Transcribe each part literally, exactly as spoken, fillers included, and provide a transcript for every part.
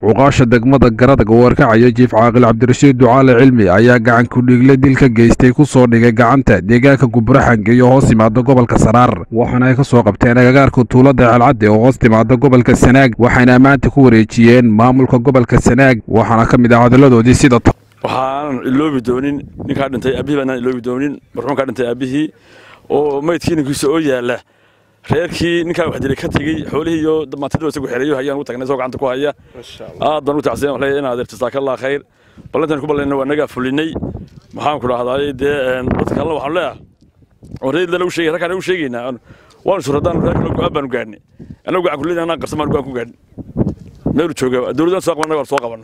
وقاشة degmada Garada warkacaya jiif caaqil Cabdirashiid Ducaale Cilmi ayaa gacan ku dhigle dilka geystay ku soo dhigay gacanta deegaanka Guburaxange iyo hoos yimaada gobolka Saraar waxaana ay ka soo qabteen agagaarka tuulada Calcade oo hoos yimaada gobolka Sanaag waxayna maanta ku wareejiyeen maamulka gobolka Sanaag waxaana kamid ah hadaladoodii sida waxaan iloobi doonin ninka dhintay abihi baan iloobi doonin marxuumka dhintay abihi oo maydkiinkiisa oo yaala reerkii ninka wax dilay ka tagay xoolihii iyo damaantadu isagu xiriyo hayaan u tagnay soo gacanta ku haya aad baan u tacseen waxay inaad irtisaaka Allah khayr balantan ku balanay waa naga fulinay maxaan ku raahday de dadka Allah waxaan leeyahay oreeyda lagu sheegay rakan uu sheegaynaa waan suradaan reerka lagu aabaan gaarnay anagu gacan kulina anaa qarsamaan gacan ku gaarnay meel jooga dawladda soo qabanay war soo qabano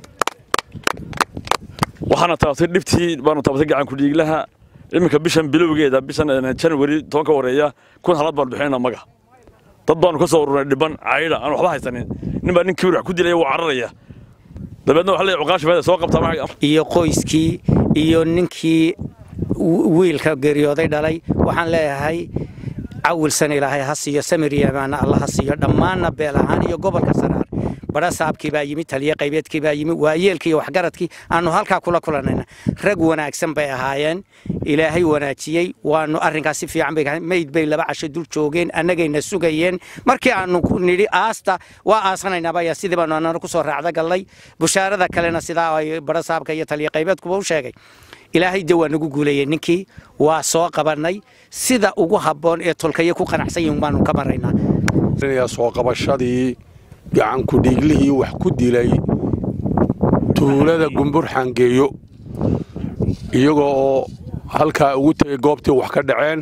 waxaana taasay dhibtii baan taabtay gacan ku dhiiglaha iminka bishan bilowgeeda bishan January tobanka wareeya kun halad baan bixinaa maga dad baan ka soo ururnay dhiban caayda aan waxba haysanin nin baa ninkii wax ku dilay oo cararaya dabeedna waxa la cuqaashada soo qabta iyo qoyskii iyo ninkii wiilka geeriyooday dhalay waxaan leeyahay awilsan ilaahay hasiyo samiriyana Allah hasiyo dhamaana beelahan iyo gobolka Sanaar bara saabkii baa yimid taliye qaybeedkii baa yimid waayeelkii wax garadkii aanu halka kula kulanayna rag wanaagsan bay ahaayeen ilaahay wanaajiyay waanu arrinkaas si fiican bay meyd bay laba casho dul joogeen annagayna sugayeen markii aanu nidhi aasta waa aasanayna baa sidii baan aanu ku soo raacda galay bushaarada kalena sidaa ay bara saabka iyo taliye qaybeedku u sheegay ilaahay dawaa nagu guuleeyay ninkii waa soo qabanay sida ugu haboon ee tolkaya ku qanacsan yihiin baanu ka maraynaa inay soo qabashadii gacan ku dhiiglihii wax ku dilay tuulada Gumburxangeeyo iyagoo halka ugu tagay goobtii wax ka dhaceen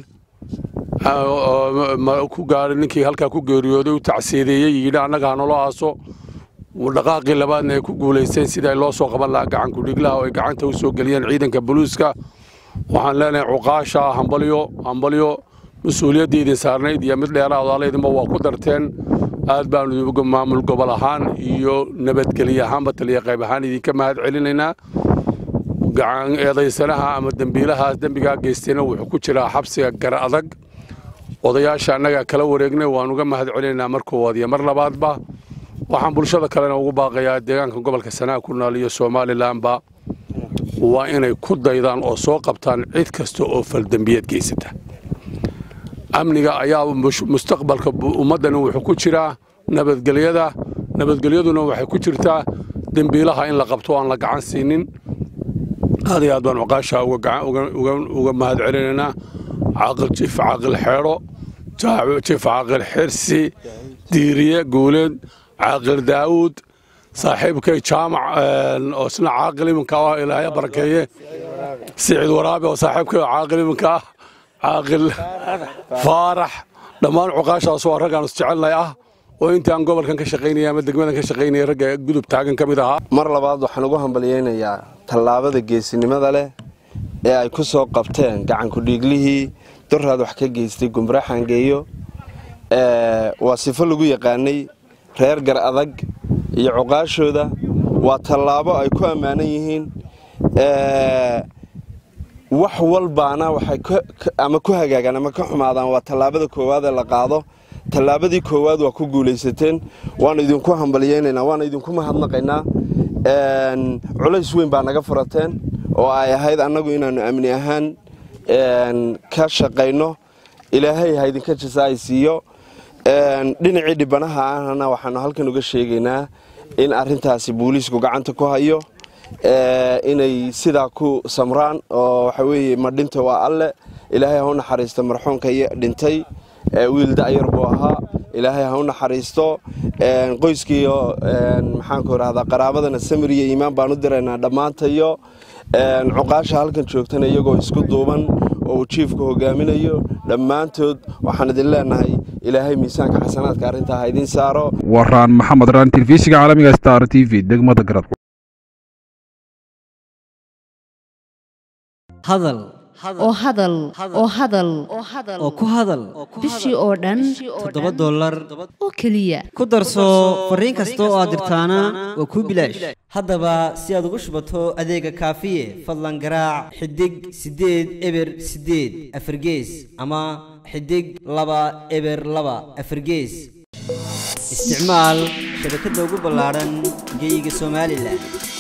ku gaaray ninkii halka ku geeriyooday u tacsiideeyay yidhi annaga hanolo aaso dhaqaaqii labaadna ay ku guuleysteen sida loo soo qaban lahaa gacan ku dhiglaha oo ay gacanta u soo galiyeen ciidanka booliiska waxaan leenahay cuqaasha hambaliyo hambaliyo mas'uuliyadda idin saarnayd iyo mid dheeraad ah leedinba waa ku darteen aad baan ugu maamul gobol ahaan iyo nabadgelyo ahaanba taliye qayb ahaan idinka mahad celinaynaa gacan eedaysanaha ama dambiilaha dambiga geystayna wuxuu ku jiraa xabsiga gar adag odayaasha annaga kala wareegnay waan uga mahad celinaynaa markooda iyo mar labaadba waxaan bulshada kalena ugu baaqayaa deegaanka gobolka Sanaag ku nool iyo Soomaalilandba waa inay ku daydaan oo soo qabtaan cid kasta oo fal dambiyeed geysata amniga ayaa mustaqbalka ummadana wuxuu ku jiraa nabadgelyada nabadgelyaduna waxay ku jirtaa dambiilaha in la qabto aan la gacan siinin aad iyo aad baan uqaasha uga uga uga mahad celinaynaa caaqil jiif caaqil xeero jiif caaqil xirsi diiriye guuleed caaqil daawud saaxiibkay jaamac oo isna caaqil iminka ah ilaahay barakeeye siciid waraabe oo saaxiibkay caaqil iminka ah caaqil faarax dhammaan cuqaashaas waa raggaan isjecelnay ah oo intaan gobolkan ka shaqaynaya ama degmadan ka shaqaynaya ragga gudub taagan kamid ahaa mar labaad waxaan ugu hambaliyeynayaa tallaabada geesinimada leh ee ay ku soo qabteen gacan ku dhiiglihii duraad wax ka geystay Gumburxangeeyo ee waa sifo lagu yaqaanay reer gar adag iyo cuqaashooda waa tallaabo ay ku amaanan yihiin ee wax walbaana waxay ama ku hagaagaan ama ka xumaadaan waa tallaabada koowaad ee la qaado tallaabadii koowaad waa ku guuleysateen waan idinku hambaliyeynaynaa waan idinku mahadnaqaynaa een culays weyn baa naga furateen oo ay ahayd annagu inaanu amni ahaan een ka shaqeyno ilaahay ha idinka jazaaysiiyo een dhinacii dhibanaha ahna waxaanu halkan uga sheegaynaa in arintaasi booliisku gacanta ku hayo ee inay sida ku samraan oo waxa weeye ma dhinta waa alle ilaahay ha u naxariisto marxuumka dhintay ee wiil daayar buu ahaa ilaahay ha u naxariisto een qoyskiyo een maxaan ku raahdaa qaraabadana samir iyo iimaan baan u direynaa dhamaantayo een cuqaasha halkan joogtana iyagoo isku duuban oo jiifku hogaaminayo dhamaantood waxaan idin leenahay ilaahay miisaanka xasanaadka arinta ha idin saaro waraan maxamed raan telefishiga caalamiga Star T V degmada Garad hadal oo hadal oo hadal oo ku hadal bishii oo dhan toddoba dollar oo kaliya ku darso fariin kasta oo aad dirtaana waa ku bilaash haddaba si aad ugu shubato adeega kaafiye fadlan garaac xidig sideed eber sideed afargees ama xidig laba eber laba afargees isticmaal shabakadda ugu ballaaran geyga Soomaaliland.